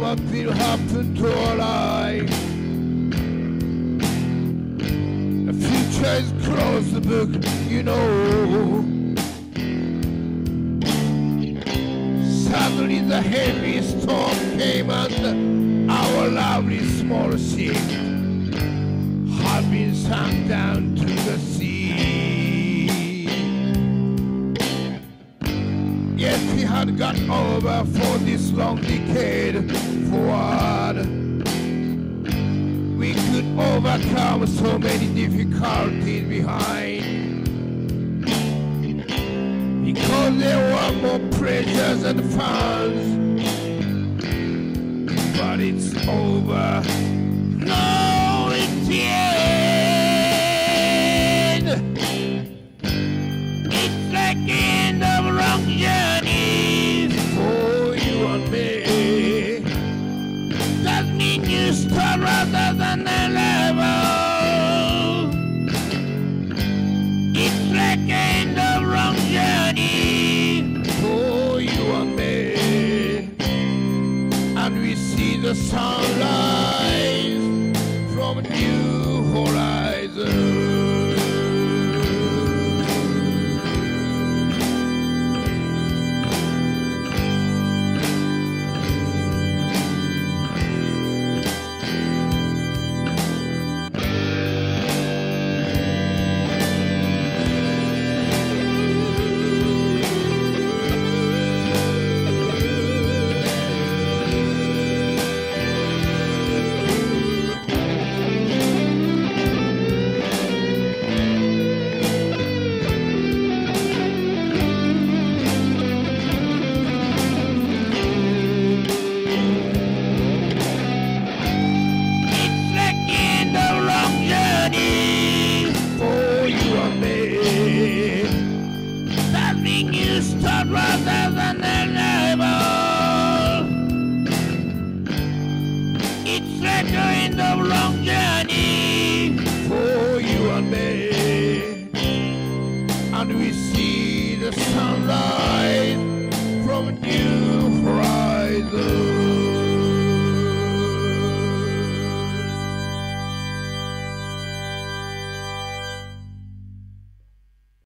what will happen to our life. The future is closed the book, you know. Suddenly the heavy storm came and our lovely small ship had been sunk down to the sea. Yet we had got over for this long decade forward. We could overcome so many difficulties behind, because there were more pleasures and funs. But it's over. No, it's the end. It's like the end of a long journey for you and me. That means you start rather than a level. It's like the end of a long journey for you and me. And we see the sunrise from a new horizon. Start rather than enable. It's like the end of a long journey for you and me. And we see the sunlight from a new horizon.